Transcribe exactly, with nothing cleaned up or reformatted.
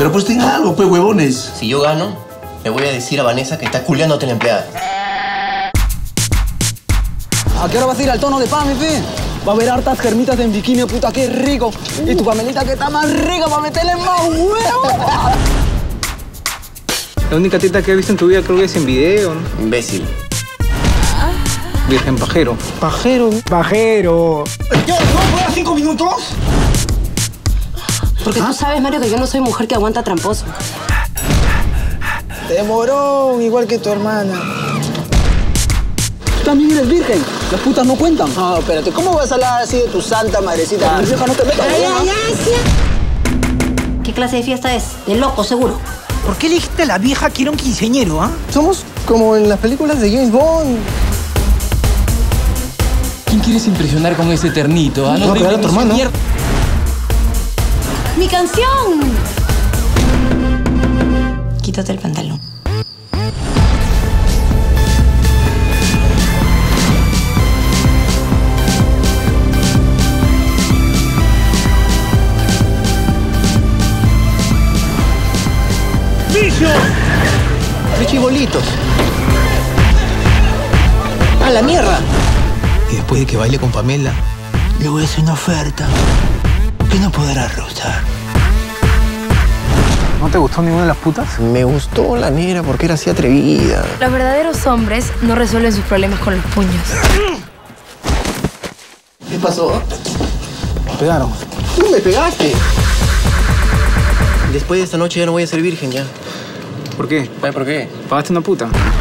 Pero pues tenga algo, pues, huevones. Si yo gano, le voy a decir a Vanessa que está culiándote la empleada. ¿A qué hora vas a ir al tono de Pame, fe? Va a haber hartas germitas en bikini, puta, qué rico. Y tu Pamelita que está más rica para meterle más huevo. La única teta que he visto en tu vida creo que es en video, ¿no? Imbécil. Virgen pajero. Pajero. Pajero. ¿Qué? ¿No puedo cinco minutos? Porque ¿Ah? tú sabes, Mario, que yo no soy mujer que aguanta tramposo. Demorón, igual que tu hermana. Tú también eres virgen. Las putas no cuentan. No, espérate. ¿Cómo vas a hablar así de tu santa madrecita? Mi vieja no te metas. Ay, ay, ay, sí. ¿Qué clase de fiesta es? De loco, seguro. ¿Por qué elegiste a la vieja que era un quinceañero, ah? ¿eh? Somos como en las películas de James Bond. ¿Quién quieres impresionar con ese ternito? ¿Ah? No, no te a tu hermano. ¡Mi canción! Quítate el pantalón. ¡Bichos! ¡Qué chibolitos! ¡A la mierda! Y después de que baile con Pamela, le voy a hacer una oferta que no podrá rehusar. ¿No te gustó ninguna de las putas? Me gustó la negra porque era así atrevida. Los verdaderos hombres no resuelven sus problemas con los puños. ¿Qué pasó? Me pegaron. ¡Tú me pegaste! Después de esta noche ya no voy a ser virgen, ya. ¿Por qué? ¿Por qué? ¿Pagaste una puta?